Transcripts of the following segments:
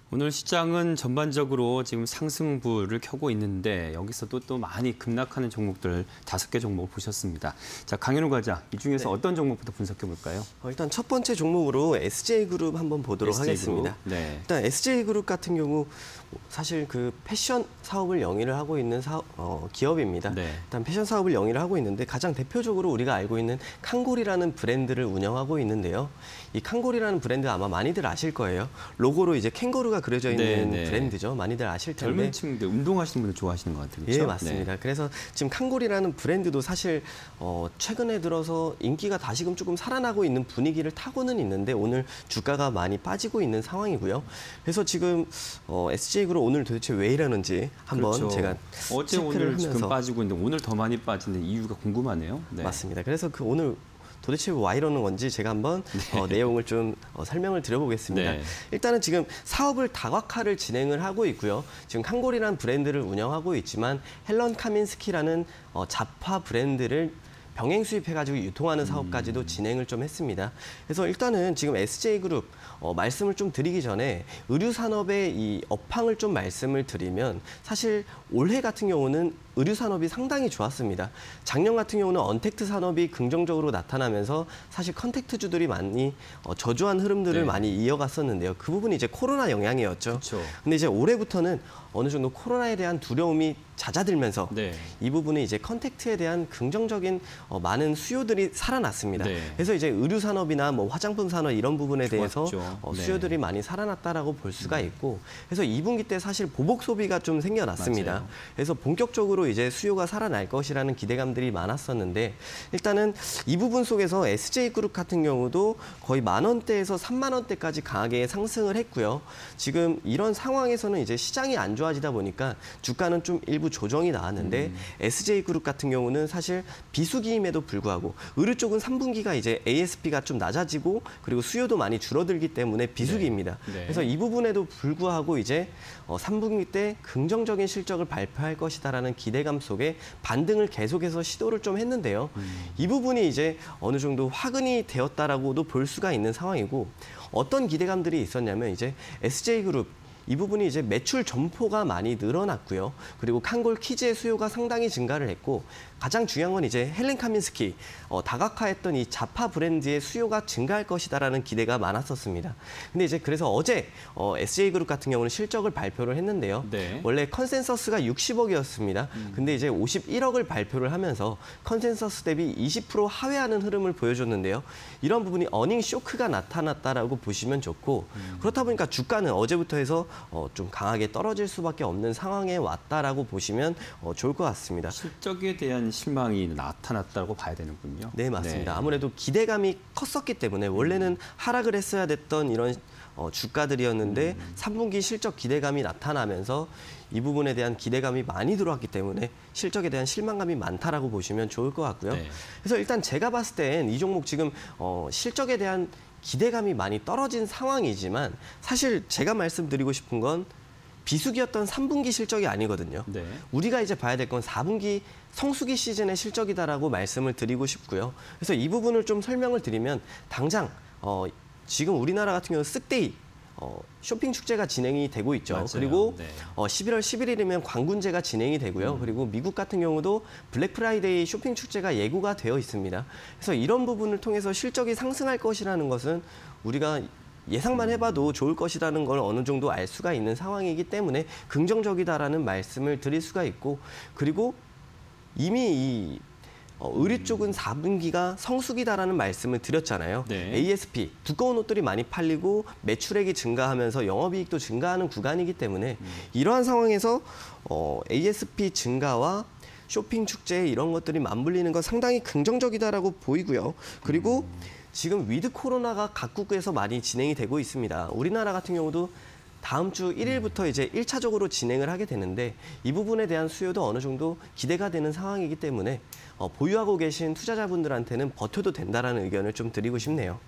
오늘 시장은 전반적으로 지금 상승부를 켜고 있는데 여기서도 또 많이 급락하는 종목들 5개 종목을 보셨습니다. 자, 강현우 과장, 이 중에서 어떤 종목부터 분석해 볼까요? 일단 첫 번째 종목으로 SJ그룹 한번 보도록 하겠습니다. 네. 일단 SJ그룹 같은 경우 사실 그 패션 사업을 영위를 하고 있는 기업입니다. 네. 일단 패션 사업을 영위를 하고 있는데 가장 대표적으로 우리가 알고 있는 칸골이라는 브랜드를 운영하고 있는데요. 이 칸골이라는 브랜드 아마 많이들 아실 거예요. 로고로 이제 캥거루가 그려져 있는 브랜드죠. 많이들 아실 텐데. 젊은 층들, 운동하시는 분들 좋아하시는 것 같아요. 그렇죠? 예, 맞습니다. 그래서 지금 칸골이라는 브랜드도 사실 최근에 들어서 인기가 다시금 조금 살아나고 있는 분위기를 타고는 있는데 오늘 주가가 많이 빠지고 있는 상황이고요. 그래서 지금 SJ그룹 오늘 도대체 왜 이러는지 한번 제가 어제 오늘 지금 빠지고 있는데 오늘 더 많이 빠지는 이유가 궁금하네요. 네. 맞습니다. 그래서 오늘 도대체 왜 이러는 건지 제가 한번 내용을 좀 설명을 드려보겠습니다. 네. 일단은 지금 사업을 다각화를 진행을 하고 있고요. 지금 칸골이라는 브랜드를 운영하고 있지만 헬런 카민스키라는 자파 브랜드를 병행 수입해가지고 유통하는 사업까지도 진행을 좀 했습니다. 그래서 일단은 지금 SJ그룹 말씀을 좀 드리기 전에 의류산업의 이 업황을 좀 말씀을 드리면 사실 올해 같은 경우는 의류산업이 상당히 좋았습니다. 작년 같은 경우는 언택트 산업이 긍정적으로 나타나면서 사실 컨택트주들이 많이 저조한 흐름들을 많이 이어갔었는데요. 그 부분이 이제 코로나 영향이었죠. 그렇죠. 근데 이제 올해부터는 어느 정도 코로나에 대한 두려움이 잦아들면서 이 부분이 이제 컨택트에 대한 긍정적인 많은 수요들이 살아났습니다. 그래서 이제 의류 산업이나 뭐 화장품 산업 이런 부분에 대해서 수요들이 많이 살아났다라고 볼 수가 있고, 그래서 2분기 때 사실 보복 소비가 좀 생겨났습니다. 맞아요. 그래서 본격적으로 이제 수요가 살아날 것이라는 기대감들이 많았었는데 일단은 이 부분 속에서 SJ그룹 같은 경우도 거의 10,000원대에서 30,000원대까지 강하게 상승을 했고요. 지금 이런 상황에서는 이제 시장이 안 좋아지다 보니까 주가는 좀 일부 조정이 나왔는데 SJ그룹 같은 경우는 사실 비수기임에도 불구하고 의류 쪽은 3분기가 이제 ASP가 좀 낮아지고 그리고 수요도 많이 줄어들기 때문에 비수기입니다. 그래서 이 부분에도 불구하고 이제 3분기 때 긍정적인 실적을 발표할 것이다라는 기대감 속에 반등을 계속해서 시도를 좀 했는데요. 이 부분이 이제 어느 정도 화근이 되었다라고도 볼 수가 있는 상황이고, 어떤 기대감들이 있었냐면 이제 SJ그룹 이 부분이 이제 매출 점포가 많이 늘어났고요. 그리고 칸골 키즈의 수요가 상당히 증가를 했고, 가장 중요한 건 이제 헬렌 카민스키 다각화했던 이 자파 브랜드의 수요가 증가할 것이다라는 기대가 많았었습니다. 근데 이제 그래서 어제 SJ그룹 같은 경우는 실적을 발표를 했는데요. 원래 컨센서스가 60억이었습니다. 근데 이제 51억을 발표를 하면서 컨센서스 대비 20% 하회하는 흐름을 보여줬는데요. 이런 부분이 어닝 쇼크가 나타났다라고 보시면 좋고, 그렇다 보니까 주가는 어제부터 해서 좀 강하게 떨어질 수밖에 없는 상황에 왔다라고 보시면 좋을 것 같습니다. 실적에 대한 실망이 나타났다고 봐야 되는군요. 네, 맞습니다. 아무래도 기대감이 컸었기 때문에 원래는 하락을 했어야 됐던 이런 주가들이었는데 3분기 실적 기대감이 나타나면서 이 부분에 대한 기대감이 많이 들어왔기 때문에 실적에 대한 실망감이 많다라고 보시면 좋을 것 같고요. 그래서 일단 제가 봤을 땐 이 종목 지금 실적에 대한 기대감이 많이 떨어진 상황이지만 사실 제가 말씀드리고 싶은 건 비수기였던 3분기 실적이 아니거든요. 우리가 이제 봐야 될 건 4분기 성수기 시즌의 실적이다라고 말씀을 드리고 싶고요. 그래서 이 부분을 좀 설명을 드리면 당장 지금 우리나라 같은 경우는 쓱데이 쇼핑 축제가 진행이 되고 있죠. 맞아요. 그리고 11월 11일이면 광군제가 진행이 되고요. 그리고 미국 같은 경우도 블랙 프라이데이 쇼핑 축제가 예고가 되어 있습니다. 그래서 이런 부분을 통해서 실적이 상승할 것이라는 것은 우리가 예상만 해봐도 좋을 것이라는 걸 어느 정도 알 수가 있는 상황이기 때문에 긍정적이다라는 말씀을 드릴 수가 있고, 그리고 이미 이 의류 쪽은 4분기가 성수기다라는 말씀을 드렸잖아요. ASP, 두꺼운 옷들이 많이 팔리고 매출액이 증가하면서 영업이익도 증가하는 구간이기 때문에 이러한 상황에서 ASP 증가와 쇼핑 축제 이런 것들이 맞물리는 건 상당히 긍정적이다라고 보이고요. 그리고 지금 위드 코로나가 각국에서 많이 진행이 되고 있습니다. 우리나라 같은 경우도 다음 주 1일부터 이제 1차적으로 진행을 하게 되는데 이 부분에 대한 수요도 어느 정도 기대가 되는 상황이기 때문에 보유하고 계신 투자자분들한테는 버텨도 된다라는 의견을 좀 드리고 싶네요.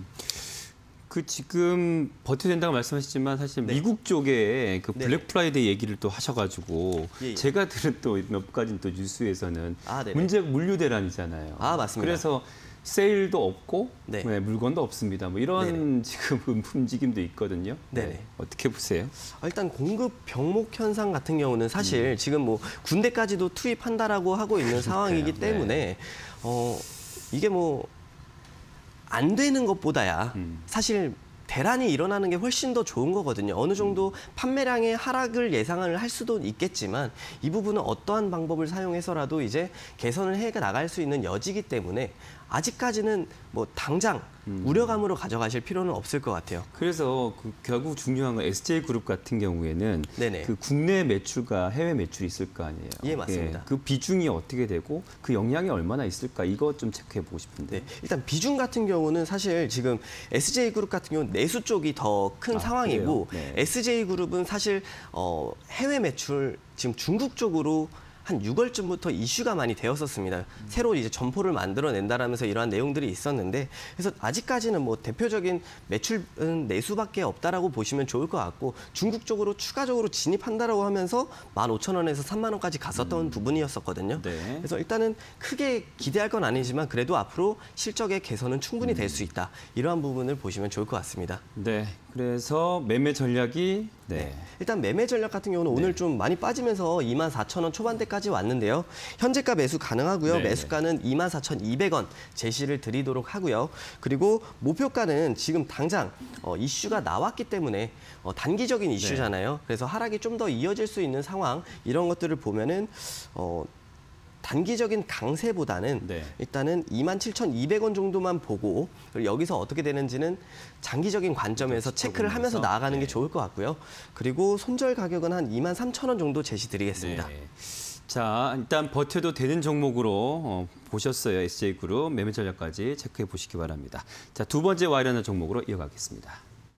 그 지금 버텨야 된다고 말씀하셨지만 사실 미국 쪽에 그 블랙 프라이데이 얘기를 또 하셔가지고 제가 들은 또 몇 가지 또 뉴스에서는 문제가 물류 대란이잖아요. 맞습니다. 그래서 세일도 없고 네. 네, 물건도 없습니다. 뭐 이런 네네. 지금 움직임도 있거든요. 네네. 네. 어떻게 보세요? 일단 공급 병목 현상 같은 경우는 사실 지금 뭐 군대까지도 투입한다라고 하고 있는 상황이기 때문에 이게 뭐 안 되는 것보다야 사실 대란이 일어나는 게 훨씬 더 좋은 거거든요. 어느 정도 판매량의 하락을 예상을 할 수도 있겠지만 이 부분은 어떠한 방법을 사용해서라도 이제 개선을 해 나갈 수 있는 여지이기 때문에 아직까지는 뭐 당장 우려감으로 가져가실 필요는 없을 것 같아요. 그래서 그 결국 중요한 건 SJ그룹 같은 경우에는 네네. 그 국내 매출과 해외 매출이 있을 거 아니에요. 예, 맞습니다. 그 비중이 어떻게 되고 그 영향이 얼마나 있을까 이것 좀 체크해 보고 싶은데. 네, 일단 비중 같은 경우는 사실 지금 SJ그룹 같은 경우는 내수 쪽이 더 큰 상황이고 네. SJ그룹은 사실 해외 매출 지금 중국 쪽으로 한 6월쯤부터 이슈가 많이 되었었습니다. 새로 이제 점포를 만들어낸다라면서 이러한 내용들이 있었는데 그래서 아직까지는 뭐 대표적인 매출은 내수밖에 없다라고 보시면 좋을 것 같고 중국 쪽으로 추가적으로 진입한다라고 하면서 15,000원에서 3만 원까지 갔었던 부분이었었거든요. 네. 그래서 일단은 크게 기대할 건 아니지만 그래도 앞으로 실적의 개선은 충분히 될 수 있다. 이러한 부분을 보시면 좋을 것 같습니다. 네. 그래서 매매 전략이 일단 매매 전략 같은 경우는 오늘 좀 많이 빠지면서 24,000원 초반대까지 왔는데요. 현재가 매수 가능하고요. 네. 매수가는 24,200원 제시를 드리도록 하고요. 그리고 목표가는 지금 당장 이슈가 나왔기 때문에 단기적인 이슈잖아요. 그래서 하락이 좀 더 이어질 수 있는 상황 이런 것들을 보면은 단기적인 강세보다는 일단은 27,200원 정도만 보고 그리고 여기서 어떻게 되는지는 장기적인 관점에서 체크를 하면서 나아가는 게 좋을 것 같고요. 그리고 손절 가격은 한 23,000원 정도 제시드리겠습니다. 네. 자, 일단 버텨도 되는 종목으로 보셨어요. SJ그룹 매매 전략까지 체크해 보시기 바랍니다. 자, 두 번째 와이런한 종목으로 이어가겠습니다.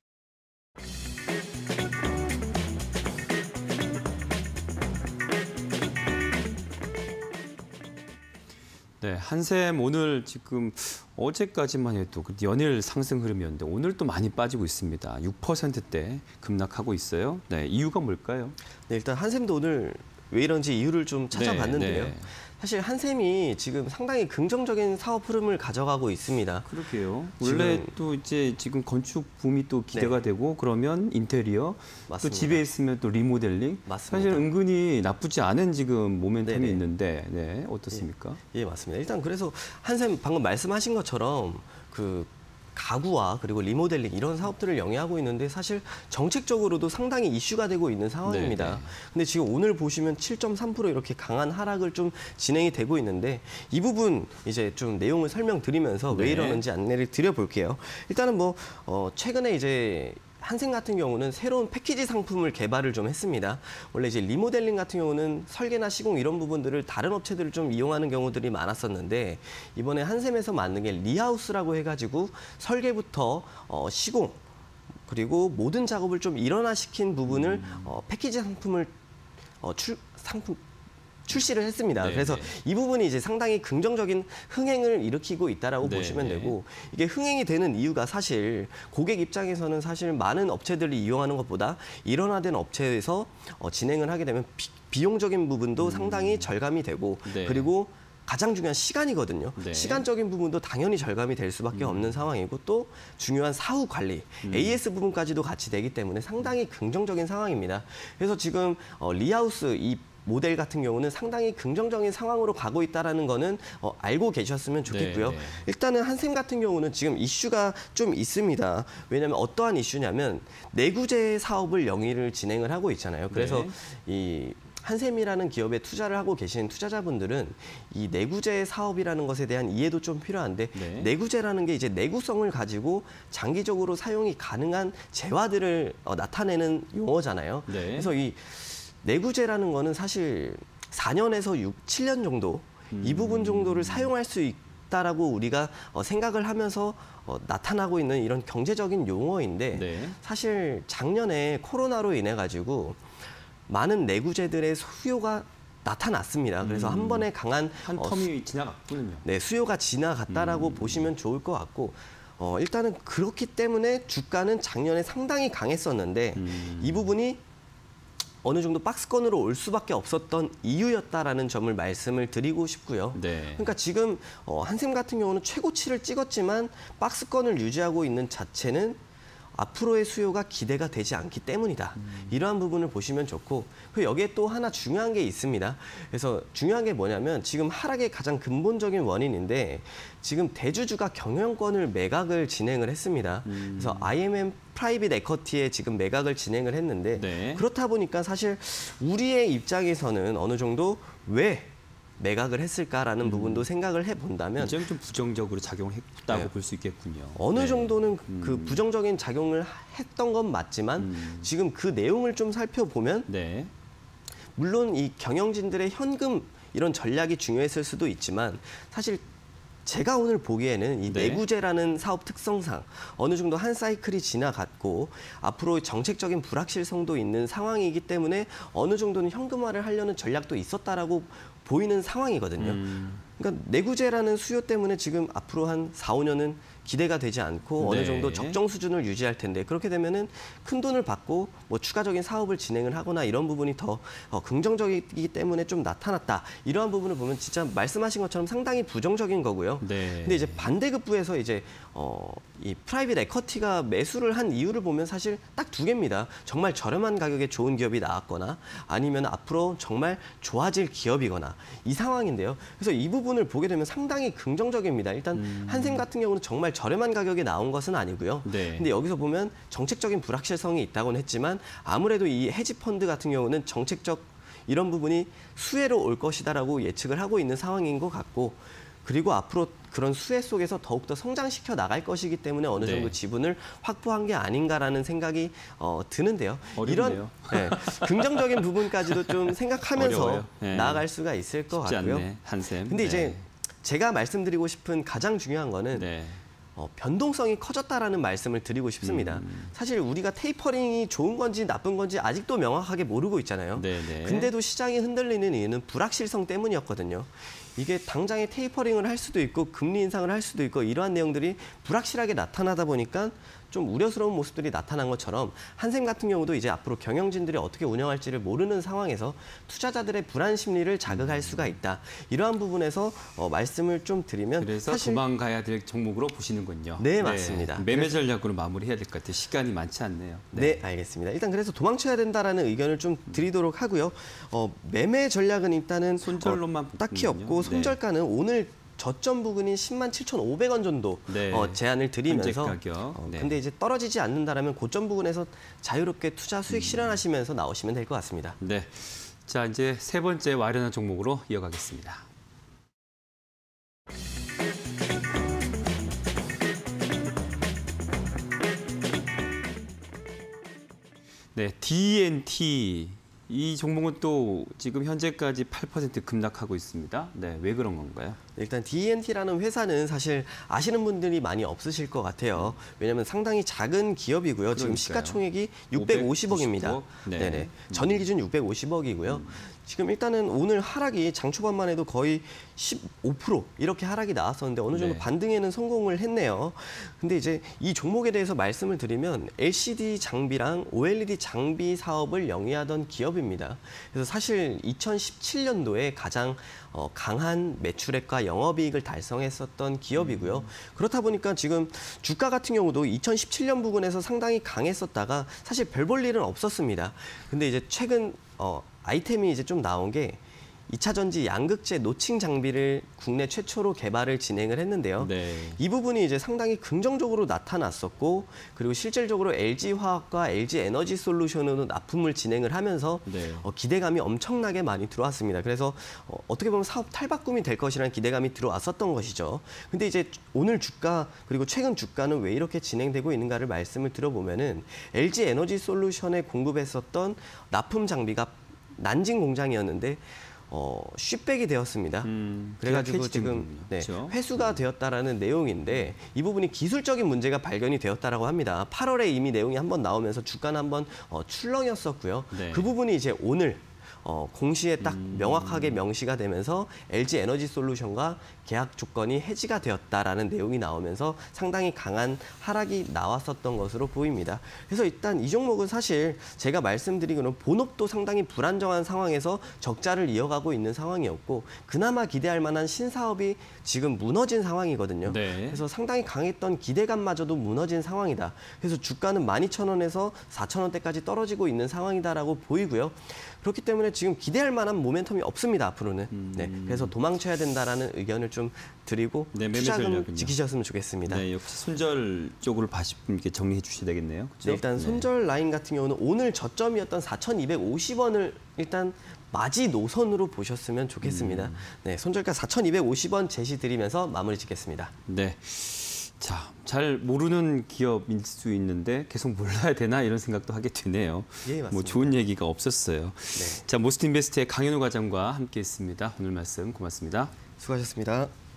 네, 한샘 오늘 지금 어제까지만 해도 연일 상승 흐름이었는데 오늘 또 많이 빠지고 있습니다. 6%대 급락하고 있어요. 네, 이유가 뭘까요? 네, 일단 한샘도 오늘 왜 이런지 이유를 좀 찾아봤는데요. 사실 한샘이 지금 상당히 긍정적인 사업 흐름을 가져가고 있습니다. 그렇게요. 원래 또 이제 지금 건축 붐이 또 기대가 되고 그러면 인테리어, 맞습니다. 또 집에 있으면 또 리모델링. 맞습니다. 사실 은근히 나쁘지 않은 지금 모멘텀이 있는데 어떻습니까? 예, 맞습니다. 일단 그래서 한샘 방금 말씀하신 것처럼 그 가구와 그리고 리모델링 이런 사업들을 영위하고 있는데 사실 정책적으로도 상당히 이슈가 되고 있는 상황입니다. 근데 지금 오늘 보시면 7.3% 이렇게 강한 하락을 좀 진행이 되고 있는데 이 부분 이제 좀 내용을 설명드리면서 왜 이러는지 안내를 드려볼게요. 일단은 뭐 최근에 이제 한샘 같은 경우는 새로운 패키지 상품을 개발을 좀 했습니다. 원래 이제 리모델링 같은 경우는 설계나 시공 이런 부분들을 다른 업체들을 좀 이용하는 경우들이 많았었는데 이번에 한샘에서 만든 게 리하우스라고 해가지고 설계부터 시공 그리고 모든 작업을 좀 일원화시킨 부분을 패키지 상품을 출시를 했습니다. 그래서 이 부분이 이제 상당히 긍정적인 흥행을 일으키고 있다라고 보시면 되고 이게 흥행이 되는 이유가 사실 고객 입장에서는 사실 많은 업체들이 이용하는 것보다 일원화된 업체에서 진행을 하게 되면 비용적인 부분도 상당히 절감이 되고 그리고 가장 중요한 시간이거든요. 시간적인 부분도 당연히 절감이 될 수밖에 없는 상황이고 또 중요한 사후 관리, AS 부분까지도 같이 되기 때문에 상당히 긍정적인 상황입니다. 그래서 지금 리하우스 이 모델 같은 경우는 상당히 긍정적인 상황으로 가고 있다는 거는 알고 계셨으면 좋겠고요. 일단은 한샘 같은 경우는 지금 이슈가 좀 있습니다. 왜냐하면 어떠한 이슈냐면 내구재 사업을 영위를 진행을 하고 있잖아요. 그래서 이 한샘이라는 기업에 투자를 하고 계신 투자자분들은 이 내구재 사업이라는 것에 대한 이해도 좀 필요한데 내구재라는 게 이제 내구성을 가지고 장기적으로 사용이 가능한 재화들을 나타내는 용어잖아요. 그래서 이 내구재라는 거는 사실 4년에서 7년 정도 이 부분 정도를 사용할 수 있다라고 우리가 생각을 하면서 나타나고 있는 이런 경제적인 용어인데 사실 작년에 코로나로 인해 가지고 많은 내구재들의 수요가 나타났습니다. 그래서 한 번에 강한 한 텀이 지나갔군요. 네, 수요가 지나갔다라고 보시면 좋을 것 같고 일단은 그렇기 때문에 주가는 작년에 상당히 강했었는데 이 부분이 어느 정도 박스권으로 올 수밖에 없었던 이유였다라는 점을 말씀을 드리고 싶고요. 네. 그러니까 지금 한샘 같은 경우는 최고치를 찍었지만 박스권을 유지하고 있는 자체는 앞으로의 수요가 기대가 되지 않기 때문이다. 이러한 부분을 보시면 좋고, 그리고 여기에 또 하나 중요한 게 있습니다. 그래서 중요한 게 뭐냐면 지금 하락의 가장 근본적인 원인인데 지금 대주주가 경영권을 매각을 진행을 했습니다. 그래서 IMM 프라이빗 에쿼티에 지금 매각을 진행을 했는데 네. 그렇다 보니까 사실 우리의 입장에서는 어느 정도 왜 매각을 했을까라는 부분도 생각을 해본다면 굉장히 좀 부정적으로 작용했다고 네. 볼 수 있겠군요. 어느 네. 정도는 그 부정적인 작용을 했던 건 맞지만 지금 그 내용을 좀 살펴보면 네. 물론 이 경영진들의 현금 이런 전략이 중요했을 수도 있지만 사실 제가 오늘 보기에는 이 네. 내구재라는 사업 특성상 어느 정도 한 사이클이 지나갔고 앞으로 정책적인 불확실성도 있는 상황이기 때문에 어느 정도는 현금화를 하려는 전략도 있었다라고 보이는 상황이거든요. 그러니까 내구재라는 수요 때문에 지금 앞으로 한 4, 5년은 기대가 되지 않고 어느 네. 정도 적정 수준을 유지할 텐데 그렇게 되면은 큰 돈을 받고 뭐 추가적인 사업을 진행을 하거나 이런 부분이 더 긍정적이기 때문에 좀 나타났다. 이러한 부분을 보면 진짜 말씀하신 것처럼 상당히 부정적인 거고요. 네. 근데 이제 반대급부에서 이제 이 프라이빗 에쿼티가 매수를 한 이유를 보면 사실 딱 두 개입니다. 정말 저렴한 가격에 좋은 기업이 나왔거나 아니면 앞으로 정말 좋아질 기업이거나 이 상황인데요. 그래서 이 부분을 보게 되면 상당히 긍정적입니다. 일단 한샘 같은 경우는 정말 저렴한 가격에 나온 것은 아니고요. 네. 근데 여기서 보면 정책적인 불확실성이 있다고는 했지만 아무래도 이 헤지 펀드 같은 경우는 정책적 이런 부분이 수혜로 올 것이다라고 예측을 하고 있는 상황인 것 같고 그리고 앞으로 그런 수혜 속에서 더욱더 성장시켜 나갈 것이기 때문에 어느 정도 네. 지분을 확보한 게 아닌가라는 생각이 드는데요. 어렵네요. 이런 긍정적인 부분까지도 좀 생각하면서 어려워요. 네. 나아갈 수가 있을 것 쉽지 같고요. 않네, 한샘. 근데 네. 이제 제가 말씀드리고 싶은 가장 중요한 거는 네. 변동성이 커졌다라는 말씀을 드리고 싶습니다. 사실 우리가 테이퍼링이 좋은 건지 나쁜 건지 아직도 명확하게 모르고 있잖아요. 네네. 근데도 시장이 흔들리는 이유는 불확실성 때문이었거든요. 이게 당장에 테이퍼링을 할 수도 있고 금리 인상을 할 수도 있고 이러한 내용들이 불확실하게 나타나다 보니까 좀 우려스러운 모습들이 나타난 것처럼 한샘 같은 경우도 이제 앞으로 경영진들이 어떻게 운영할지를 모르는 상황에서 투자자들의 불안 심리를 자극할 수가 있다. 이러한 부분에서 말씀을 좀 드리면 그래서 사실 도망가야 될 종목으로 보시는군요. 네, 맞습니다. 매매 전략으로 마무리해야 될 것 같아요. 시간이 많지 않네요. 네, 알겠습니다. 일단 그래서 도망쳐야 된다라는 의견을 좀 드리도록 하고요. 매매 전략은 일단은 손절로만 딱히 붙는군요. 없고 손절가는 오늘 저점 부근인 107,500원 정도 네. 제안을 드리면서 현재 가격. 네. 근데 이제 떨어지지 않는다라면 고점 부근에서 자유롭게 투자 수익 실현하시면서 나오시면 될 것 같습니다. 네. 자, 이제 세 번째 와련한 종목으로 이어가겠습니다. 네, D&T 이 종목은 또 지금 현재까지 8% 급락하고 있습니다. 네, 왜 그런 건가요? 일단 D&T라는 회사는 사실 아시는 분들이 많이 없으실 것 같아요. 왜냐하면 상당히 작은 기업이고요. 지금 그러니까요. 시가총액이 650억입니다. 590억? 네. 네네. 전일 기준 650억이고요. 지금 일단은 오늘 하락이 장 초반만 해도 거의 15% 이렇게 하락이 나왔었는데 어느 정도 네. 반등에는 성공을 했네요. 근데 이제 이 종목에 대해서 말씀을 드리면 LCD 장비랑 OLED 장비 사업을 영위하던 기업입니다. 그래서 사실 2017년도에 가장 강한 매출액과 영업이익을 달성했었던 기업이고요. 그렇다 보니까 지금 주가 같은 경우도 2017년 부근에서 상당히 강했었다가 사실 별 볼 일은 없었습니다. 근데 이제 최근 아이템이 이제 좀 나온 게 2차 전지 양극재 노칭 장비를 국내 최초로 개발을 진행을 했는데요. 네. 이 부분이 이제 상당히 긍정적으로 나타났었고 그리고 실질적으로 LG화학과 LG에너지솔루션으로 납품을 진행을 하면서 네. 기대감이 엄청나게 많이 들어왔습니다. 그래서 어떻게 보면 사업 탈바꿈이 될 것이라는 기대감이 들어왔었던 것이죠. 근데 이제 오늘 주가 그리고 최근 주가는 왜 이렇게 진행되고 있는가를 말씀을 드려보면은 LG에너지솔루션에 공급했었던 납품 장비가 난징 공장이었는데 슈백이 되었습니다. 그래가지고 계약 지금 해지된 네, 거군요. 회수가 되었다라는 내용인데 이 부분이 기술적인 문제가 발견이 되었다라고 합니다. 8월에 이미 내용이 한번 나오면서 주가는 한번 출렁였었고요. 네. 그 부분이 이제 오늘 공시에 딱 명확하게 명시가 되면서 LG 에너지 솔루션과 계약 조건이 해지가 되었다라는 내용이 나오면서 상당히 강한 하락이 나왔었던 것으로 보입니다. 그래서 일단 이 종목은 사실 제가 말씀드리기로는 본업도 상당히 불안정한 상황에서 적자를 이어가고 있는 상황이었고 그나마 기대할 만한 신사업이 지금 무너진 상황이거든요. 네. 그래서 상당히 강했던 기대감마저도 무너진 상황이다. 그래서 주가는 12,000원에서 4,000원대까지 떨어지고 있는 상황이다라고 보이고요. 그렇기 때문에 지금 기대할 만한 모멘텀이 없습니다. 앞으로는. 네, 그래서 도망쳐야 된다라는 의견을 좀 드리고 네, 매매 투자금 전략은요? 지키셨으면 좋겠습니다. 네, 역시 손절 쪽으로 이렇게 정리해 주셔야 되겠네요. 그렇죠? 네, 일단 손절 라인 같은 경우는 오늘 저점이었던 4,250원을 일단 마지 노선으로 보셨으면 좋겠습니다. 네, 손절가 4,250원 제시드리면서 마무리 짓겠습니다. 네. 자, 잘 모르는 기업일 수 있는데 계속 몰라야 되나 이런 생각도 하게 되네요. 예, 맞습니다. 뭐 좋은 얘기가 없었어요. 네. 자, 모스트인베스트의 강현우 과장과 함께했습니다. 오늘 말씀 고맙습니다. 수고하셨습니다.